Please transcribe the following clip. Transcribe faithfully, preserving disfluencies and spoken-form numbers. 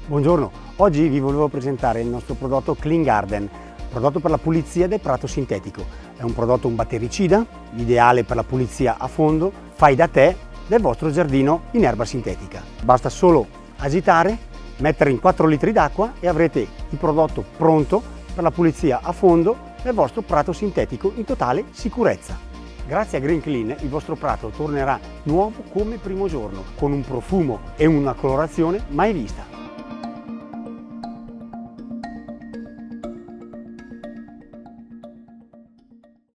Buongiorno, oggi vi volevo presentare il nostro prodotto Clean Garden, prodotto per la pulizia del prato sintetico. È un prodotto un battericida, ideale per la pulizia a fondo, fai da te del vostro giardino in erba sintetica. Basta solo agitare, mettere in quattro litri d'acqua e avrete il prodotto pronto per la pulizia a fondo del vostro prato sintetico in totale sicurezza. Grazie a Green Clean il vostro prato tornerà nuovo come primo giorno, con un profumo e una colorazione mai vista.